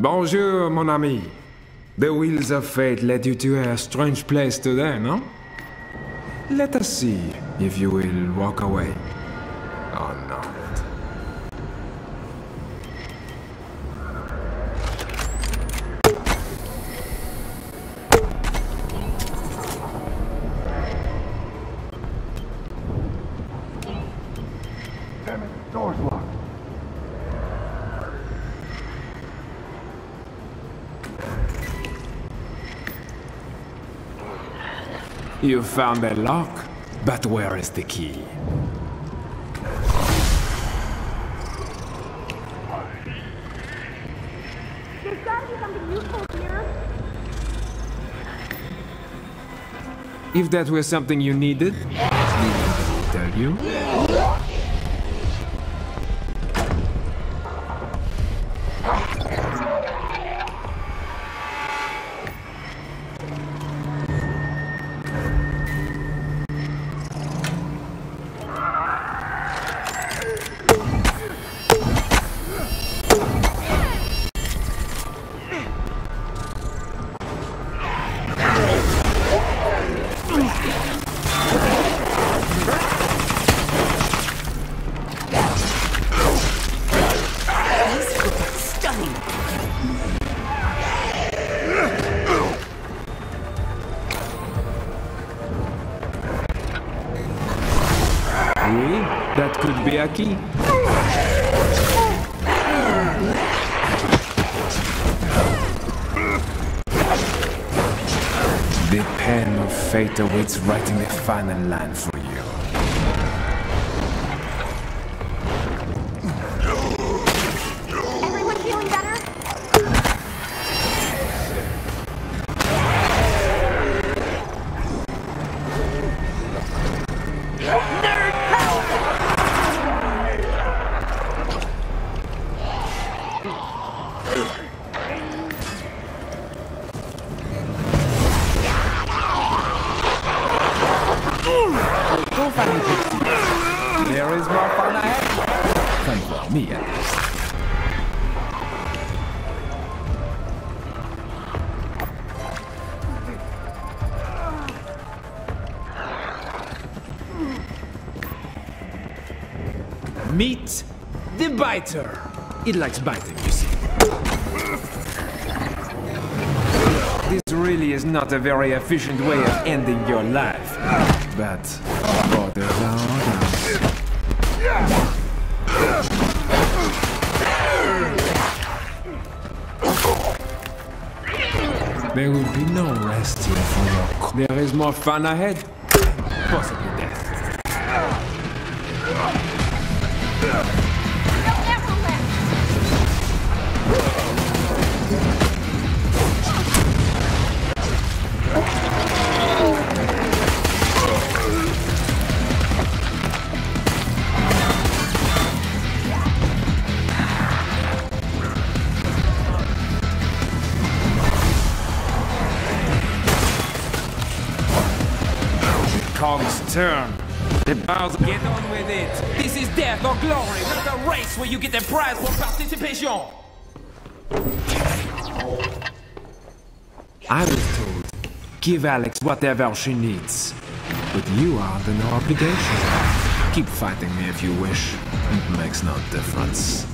Bonjour, mon ami. The wheels of fate led you to a strange place today, no? Let us see if you will walk away or not. Damn it, the door's locked. You found a lock, but where is the key? There's gotta be something useful here. If that were something you needed, I will tell you. That could be a key. The pen of fate awaits writing the final line for you. Everyone feeling better? There is more fun ahead. Fun for me, at least. Meet the biter. It likes biting, you see. This really is not a very efficient way of ending your life. But orders are orders. There will be no rest here for you. There is more fun ahead. Possibly death. Cogs turn. The bars get on with it. This is death or glory, not a race where you get a prize for participation. I was told, give Alex whatever she needs. But you are under no obligation. Keep fighting me if you wish. It makes no difference.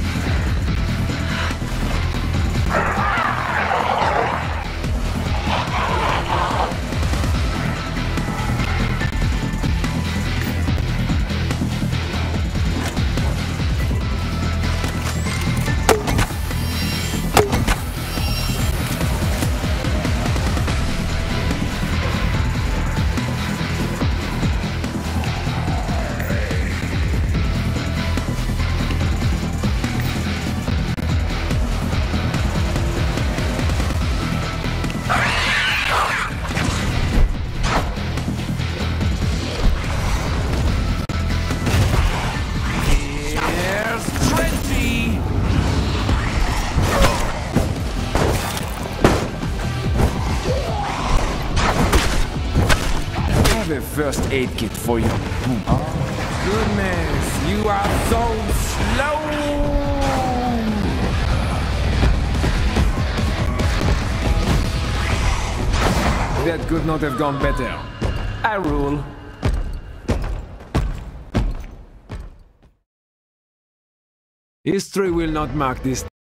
A first aid kit for you. Oh, goodness, you are so slow! that could not have gone better. I rule. History will not mark this